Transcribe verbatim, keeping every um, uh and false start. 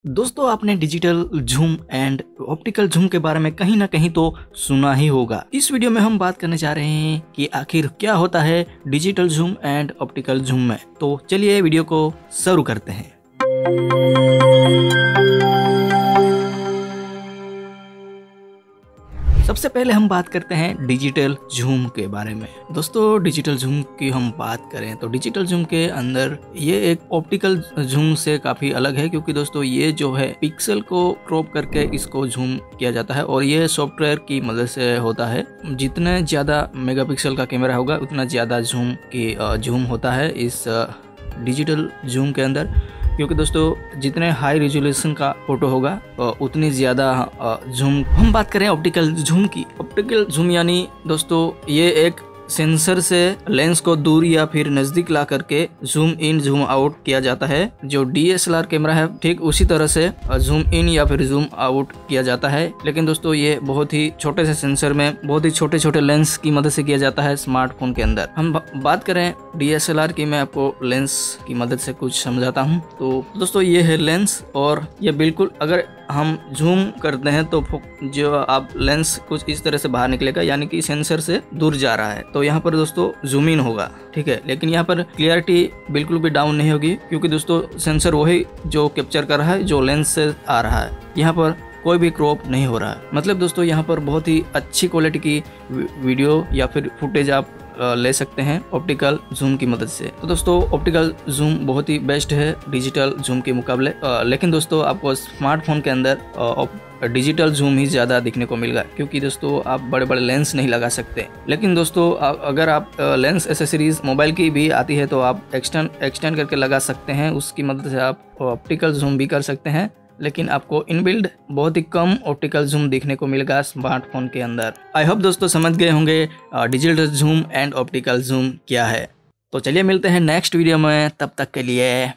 दोस्तों आपने digital zoom and optical zoom के बारे में कहीं ना कहीं तो सुना ही होगा। इस वीडियो में हम बात करने जा रहे हैं कि आखिर क्या होता है digital zoom and optical zoom में। तो चलिए वीडियो को शुरू करते हैं। सबसे पहले हम बात करते हैं डिजिटल जूम के बारे में। दोस्तों डिजिटल जूम की हम बात करें तो डिजिटल जूम के अंदर ये एक ऑप्टिकल जूम से काफी अलग है, क्योंकि दोस्तों ये जो है पिक्सल को क्रॉप करके इसको जूम किया जाता है और ये सॉफ्टवेयर की मदद से होता है। जितने ज्यादा मेगापिक्सल का कैमरा होगा उतना ज्यादा जूम की जूम होता है इस डिजिटल जूम के अंदर, क्योंकि दोस्तों जितने हाई रेजोल्यूशन का फोटो होगा उतनी ज़्यादा जूम। हम बात करें ऑप्टिकल जूम की। ऑप्टिकल जूम यानी दोस्तों ये एक सेंसर से लेंस को दूर या फिर नज़दीक ला करके जूम इन जूम आउट किया जाता है। जो D S L R camera है ठीक उसी तरह से जूम इन या फिर जूम आउट किया जाता है, लेकिन दोस्तों ये बहुत ही छोटे से सेंसर में बहुत ही छोटे छोटे लेंस की मदद से किया जाता है स्मार्टफोन के अंदर। हम बात करें डी एस एल आर की, मैं आपको लेंस की मदद से कुछ समझाता हूँ। तो दोस्तों ये है लेंस और ये बिल्कुल अगर हम जूम करते हैं तो जो आप लेंस कुछ इस तरह से बाहर निकलेगा, यानी कि सेंसर से दूर जा रहा है। तो यहाँ पर दोस्तों जूम इन होगा, ठीक है, लेकिन यहाँ पर क्लियरिटी बिल्कुल भी डाउन नहीं होगी, क्योंकि दोस्तों सेंसर वही जो कैप्चर कर रहा है जो लेंस से आ रहा है। यहाँ पर कोई भी क्रॉप नहीं हो रहा है। मतलब दोस्तों यहाँ पर बहुत ही अच्छी क्वालिटी की वीडियो या फिर फुटेज आप ले सकते हैं ऑप्टिकल जूम की मदद से। तो दोस्तों ऑप्टिकल जूम बहुत ही बेस्ट है डिजिटल जूम के मुकाबले, लेकिन दोस्तों आपको स्मार्टफोन के अंदर डिजिटल जूम ही ज़्यादा दिखने को मिलेगा, क्योंकि दोस्तों आप बड़े बड़े लेंस नहीं लगा सकते। लेकिन दोस्तों अगर आप लेंस एसेसरीज मोबाइल की भी आती है तो आप एक्सटेंड एक्सटेंड करके लगा सकते हैं, उसकी मदद से आप ऑप्टिकल जूम भी कर सकते हैं, लेकिन आपको इनबिल्ड बहुत ही कम ऑप्टिकल जूम देखने को मिलेगा स्मार्टफोन के अंदर। आई होप दोस्तों समझ गए होंगे digital zoom and optical zoom क्या है। तो चलिए मिलते हैं नेक्स्ट वीडियो में, तब तक के लिए